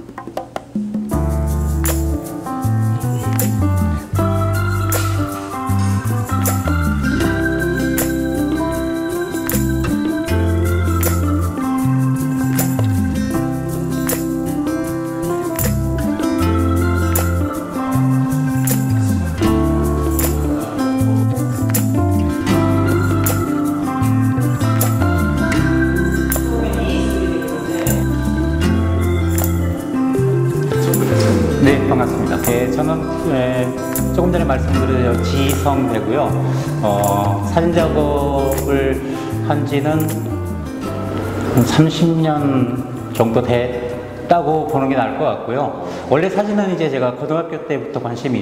네, 반갑습니다. 네, 저는 조금 전에 말씀드린 지성배고요. 사진 작업을 한 지는 한 30년 정도 됐다고 보는 게 나을 것 같고요. 원래 사진은 이제 제가 고등학교 때부터 관심이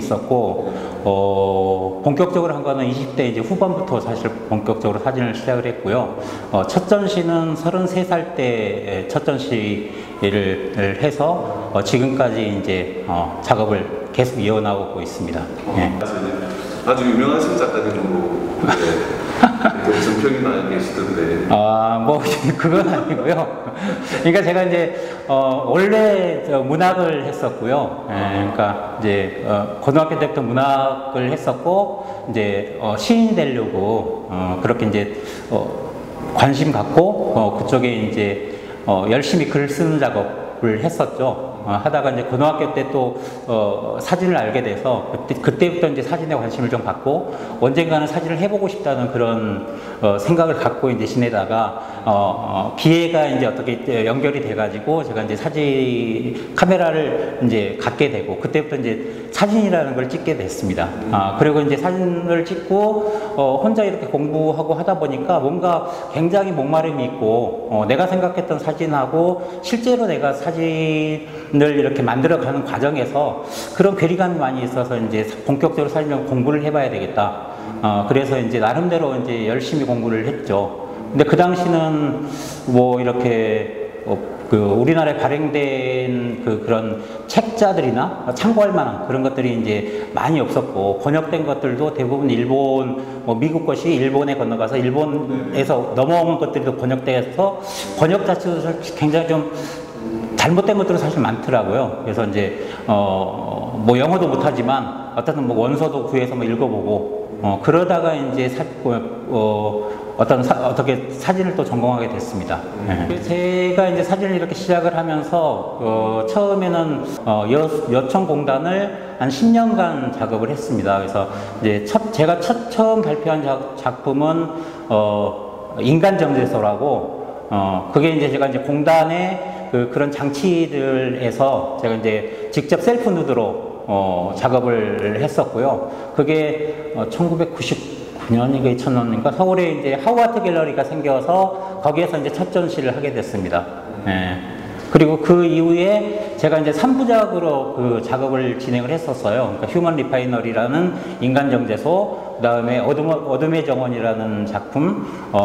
있었고, 본격적으로 한 거는 20대 이제 후반부터 사실 본격적으로 사진을 시작을 했고요. 첫 전시는 33살 때 첫 전시를 해서 지금까지 이제 작업을 계속 이어나가고 있습니다. 네. 아주 유명하신 작가님으로 무슨 평이 많이 계시던데. 뭐 그건 아니고요. 그러니까 제가 이제 원래 문학을 했었고요. 그러니까 이제 고등학교 때부터 문학을 했었고 이제 시인이 되려고 그렇게 이제 관심 갖고 그쪽에 이제 열심히 글 쓰는 작업을 했었죠. 하다가 이제 고등학교 때 또 사진을 알게 돼서 그때부터 이제 사진에 관심을 좀 갖고 언젠가는 사진을 해보고 싶다는 그런 생각을 갖고 이제 지내다가 기회가 이제 어떻게 연결이 돼가지고 제가 이제 사진 카메라를 이제 갖게 되고 그때부터 이제 사진이라는 걸 찍게 됐습니다. 그리고 이제 사진을 찍고 혼자 이렇게 공부하고 하다 보니까 뭔가 굉장히 목마름이 있고 내가 생각했던 사진하고 실제로 내가 사진을 이렇게 만들어가는 과정에서 그런 괴리감이 많이 있어서 이제 본격적으로 사진을 공부를 해봐야 되겠다. 그래서 이제 나름대로 이제 열심히 공부를 했죠. 근데 그 당시는 뭐 이렇게 우리나라에 발행된 그런 책자들이나 참고할 만한 그런 것들이 이제 많이 없었고 번역된 것들도 대부분 일본, 미국 것이 일본에 건너가서 일본에서 넘어온 것들이 번역돼서 번역 자체도 굉장히 좀 잘못된 것들은 사실 많더라고요. 그래서 이제 뭐 영어도 못하지만 어쨌든 뭐 원서도 구해서 뭐 읽어보고 그러다가 이제 어떻게 사진을 또 전공하게 됐습니다. 제가 이제 사진을 이렇게 시작을 하면서 처음에는 여천공단을 한 10년간 작업을 했습니다. 그래서 이제 제가 처음 발표한 작품은 인간정제소라고 그게 이제 제가 이제 공단의 그런 장치들에서 제가 이제 직접 셀프 누드로 작업을 했었고요. 그게 1999년인가 2000년인가 서울에 이제 하우아트 갤러리가 생겨서 거기에서 이제 첫 전시를 하게 됐습니다. 그리고 그 이후에 제가 이제 3부작으로 그 작업을 진행을 했었어요. 그러니까 휴먼 리파이너리라는 인간정제소, 그 다음에 어둠의 정원이라는 작품,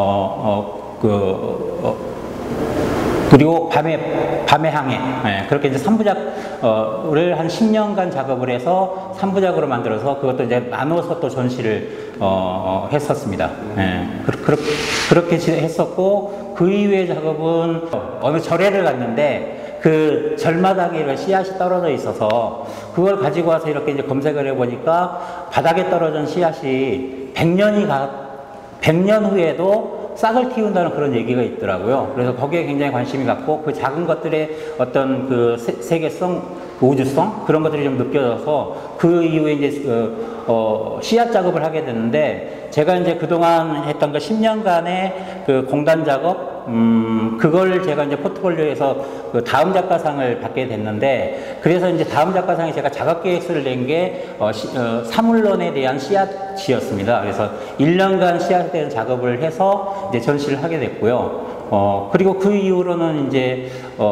그리고 밤의 항해. 그렇게 이제 3부작을 한 10년간 작업을 해서 3부작으로 만들어서 그것도 이제 나눠서 또 전시를 했었습니다. 그렇게 했었고, 그 이후의 작업은 어느 절에를 갔는데 그 절마다에 씨앗이 떨어져 있어서 그걸 가지고 와서 이렇게 이제 검색을 해보니까 바닥에 떨어진 씨앗이 100년 후에도 싹을 틔운다는 그런 얘기가 있더라고요. 그래서 거기에 굉장히 관심이 갖고 그 작은 것들의 어떤 그 세계성, 우주성 그런 것들이 좀 느껴져서 그 이후에 이제 씨앗 작업을 하게 됐는데 제가 이제 그동안 했던 그 10년간의 그 공단 작업 그걸 제가 이제 포트폴리오에서 그 다음 작가상을 받게 됐는데 그래서 이제 다음 작가상에 제가 작업 계획서를 낸 게 사물론에 대한 씨앗이었습니다. 그래서 1년간 씨앗에 대한 작업을 해서 이제 전시를 하게 됐고요. 그리고 그 이후로는 이제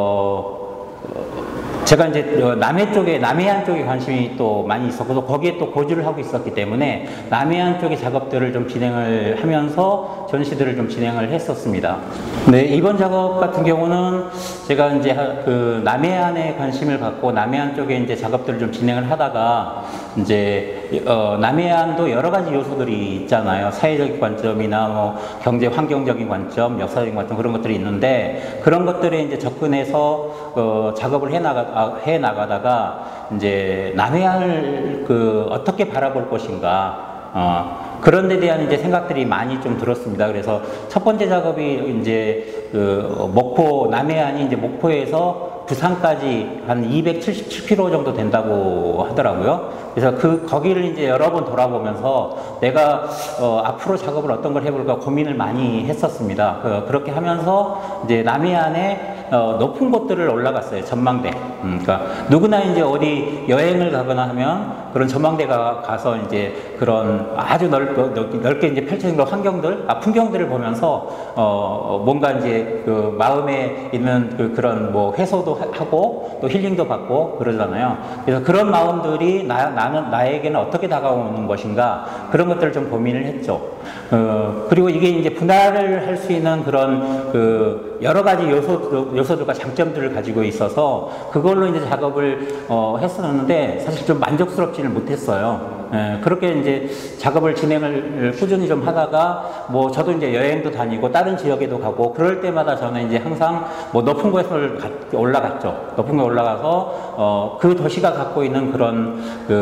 제가 이제 남해안 쪽에 관심이 또 많이 있었고, 또 거기에 또 거주를 하고 있었기 때문에 남해안 쪽의 작업들을 좀 진행을 하면서 전시들을 좀 진행을 했었습니다. 네, 이번 작업 같은 경우는 제가 이제 그 남해안에 관심을 갖고 남해안 쪽에 이제 작업들을 좀 진행을 하다가 이제 남해안도 여러 가지 요소들이 있잖아요. 사회적인 관점이나 뭐 경제 환경적인 관점, 역사적인 관점 그런 것들이 있는데 그런 것들에 이제 접근해서 작업을 해 나가다가 이제 남해안을 어떻게 바라볼 것인가. 그런 데 대한 이제 생각들이 많이 좀 들었습니다. 그래서 첫 번째 작업이 이제 목포, 남해안이 이제 목포에서 부산까지 한 277km 정도 된다고 하더라고요. 그래서 거기를 이제 여러 번 돌아보면서 내가 앞으로 작업을 어떤 걸 해볼까 고민을 많이 했었습니다. 그렇게 하면서 이제 남해안에 높은 곳들을 올라갔어요. 전망대. 그러니까 누구나 이제 어디 여행을 가거나 하면 그런 전망대가 가서 이제 그런 아주 넓게 이제 펼쳐진 그런 환경들, 풍경들을 보면서 뭔가 이제 그 마음에 있는 그런 뭐 해소도 하고 또 힐링도 받고 그러잖아요. 그래서 그런 마음들이 나에게는 어떻게 다가오는 것인가 그런 것들을 좀 고민을 했죠. 그리고 이게 이제 분할을 할 수 있는 그런 여러 가지 요소들과 장점들을 가지고 있어서 그걸로 이제 작업을 했었는데 사실 좀 만족스럽지는 못했어요. 그렇게 이제 작업을 진행을 꾸준히 좀 하다가 뭐 저도 이제 여행도 다니고 다른 지역에도 가고 그럴 때마다 저는 이제 항상 뭐 높은 곳에 올라갔죠. 높은 곳에 올라가서 그 도시가 갖고 있는 그런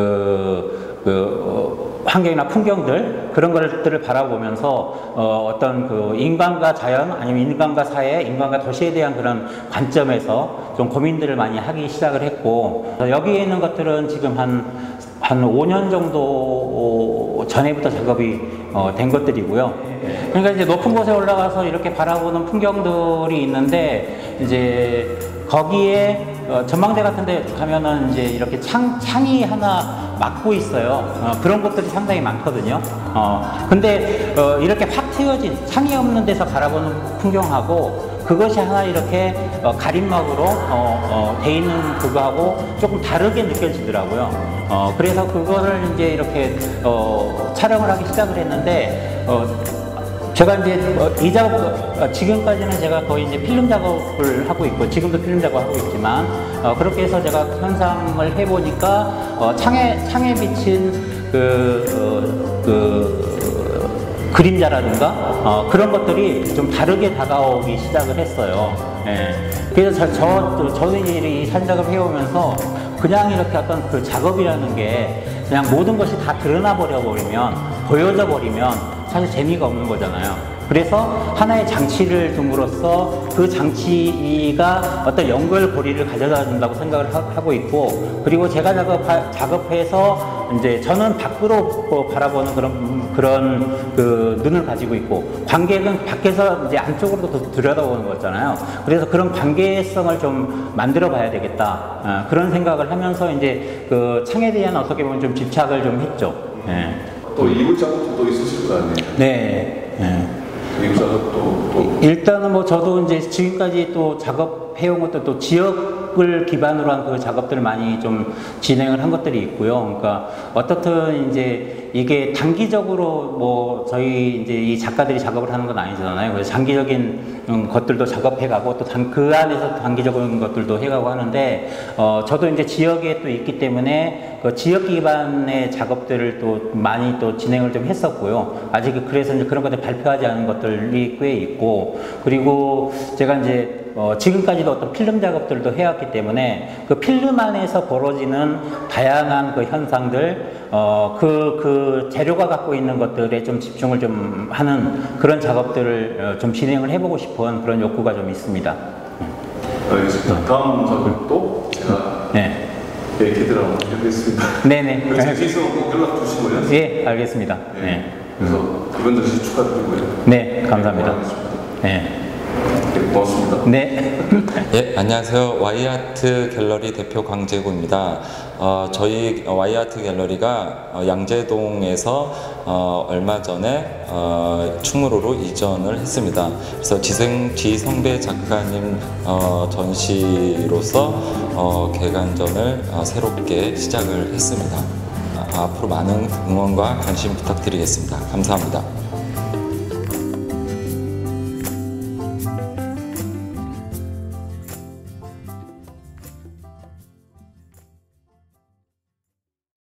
환경이나 풍경들 그런 것들을 바라보면서 어떤 인간과 자연 아니면 인간과 사회, 인간과 도시에 대한 그런 관점에서 좀 고민들을 많이 하기 시작을 했고 여기에 있는 것들은 지금 한 5년 정도 전에부터 작업이 된 것들이고요. 그러니까 이제 높은 곳에 올라가서 이렇게 바라보는 풍경들이 있는데 이제 거기에 전망대 같은 데 가면은 이제 이렇게 창이 하나 막고 있어요. 그런 곳들이 상당히 많거든요. 근데 이렇게 확 트여진 창이 없는 데서 바라보는 풍경하고 그것이 하나 이렇게 가림막으로 돼 있는 그거하고 조금 다르게 느껴지더라고요. 그래서 그거를 이제 이렇게 촬영을 하기 시작을 했는데 제가 이제 이 작업 지금까지는 제가 거의 이제 필름 작업을 하고 있고 지금도 필름 작업하고 있지만 그렇게 해서 제가 현상을 해보니까 창에 비친 그림자라든가 그런 것들이 좀 다르게 다가오기 시작을 했어요. 예. 그래서 저도 이제 이 사진 작업 해오면서 그냥 이렇게 어떤 그 작업이라는 게 그냥 모든 것이 다 드러나 버리면 보여져 버리면 사실 재미가 없는 거잖아요. 그래서 하나의 장치를 둠으로써 그 장치가 어떤 연결고리를 가져다 준다고 생각을 하고 있고 그리고 제가 작업해서 이제 저는 밖으로 바라보는 그런 눈을 가지고 있고 관객은 밖에서 이제 안쪽으로 더 들여다보는 거잖아요. 그래서 그런 관계성을 좀 만들어 봐야 되겠다. 그런 생각을 하면서 이제 그 창에 대한 어떻게 보면 좀 집착을 좀 했죠. 예. 또 이불 작업도 있으실 거 아니에요? 네. 예. 이불 작업도 일단은 뭐 저도 이제 지금까지 또 작업해온 것도 또 지역을 기반으로 한 그 작업들을 많이 좀 진행을 한 것들이 있고요. 그러니까 어떻든 이제 이게 단기적으로 뭐 저희 이제 이 작가들이 작업을 하는 건 아니잖아요. 그래서 장기적인 것들도 작업해가고 또 그 안에서 단기적인 것들도 해가고 하는데 저도 이제 지역에 또 있기 때문에 그 지역 기반의 작업들을 또 많이 또 진행을 좀 했었고요. 아직 그래서 이제 그런 것들 발표하지 않은 것들이 꽤 있고 그리고 제가 이제 지금까지도 어떤 필름 작업들도 해왔기 때문에 그 필름 안에서 벌어지는 다양한 그 현상들 그 재료가 갖고 있는 것들에 좀 집중을 좀 하는 그런 작업들을 좀 진행을 해보고 싶은 그런 욕구가 좀 있습니다. 알겠습니다. 다음 작업도 제가 네. 기대하고 하겠습니다. 네네. 그래서 지금 꼭 연락 주시고요. 예, 알겠습니다. 네. 네. 그래서 이번 전시 축하드리고요. 네, 감사합니다. 네. 네. 고맙습니다. 네. 예, 안녕하세요. Y아트 갤러리 대표 강재구입니다. 저희 Y아트 갤러리가 양재동에서 얼마 전에 충무로로 이전을 했습니다. 그래서 지성배 작가님 전시로서 개관전을 새롭게 시작을 했습니다. 앞으로 많은 응원과 관심 부탁드리겠습니다. 감사합니다.